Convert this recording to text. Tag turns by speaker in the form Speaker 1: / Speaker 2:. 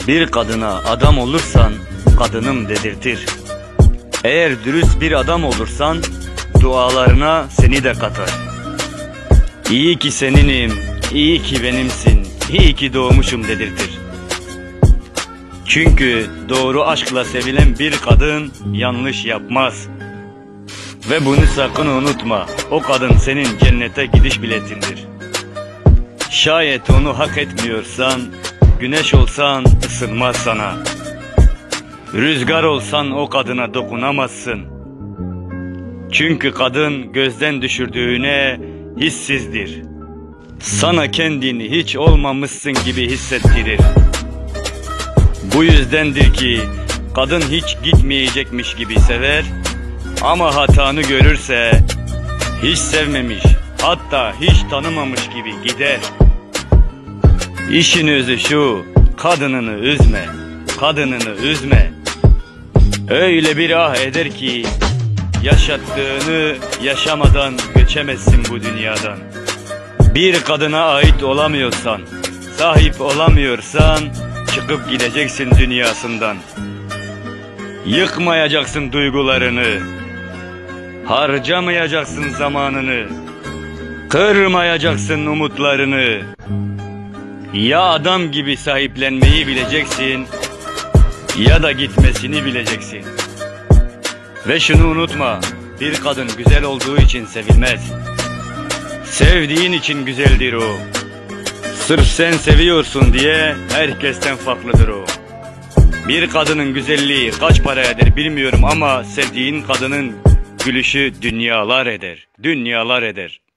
Speaker 1: Bir kadına adam olursan kadınım dedirtir. Eğer dürüst bir adam olursan dualarına seni de katar. İyi ki seninim, iyi ki benimsin, iyi ki doğmuşum dedirtir. Çünkü doğru aşkla sevilen bir kadın yanlış yapmaz. Ve bunu sakın unutma, o kadın senin cennete gidiş biletindir. Şayet onu hak etmiyorsan, güneş olsan ısınmaz sana. Rüzgar olsan o kadına dokunamazsın. Çünkü kadın gözden düşürdüğüne hissizdir. Sana kendini hiç olmamışsın gibi hissettirir. Bu yüzdendir ki kadın hiç gitmeyecekmiş gibi sever, ama hatanı görürse hiç sevmemiş, hatta hiç tanımamış gibi gider. İşin özü şu, kadınını üzme, kadınını üzme. Öyle bir ah eder ki yaşattığını yaşamadan göçemezsin bu dünyadan. Bir kadına ait olamıyorsan, sahip olamıyorsan çıkıp gideceksin dünyasından. Yıkmayacaksın duygularını, harcamayacaksın zamanını, kırmayacaksın umutlarını. Ya adam gibi sahiplenmeyi bileceksin, ya da gitmesini bileceksin. Ve şunu unutma, bir kadın güzel olduğu için sevilmez. Sevdiğin için güzeldir o. Sırf sen seviyorsun diye herkesten farklıdır o. Bir kadının güzelliği kaç para eder bilmiyorum ama sevdiğin kadının gülüşü dünyalar eder, dünyalar eder.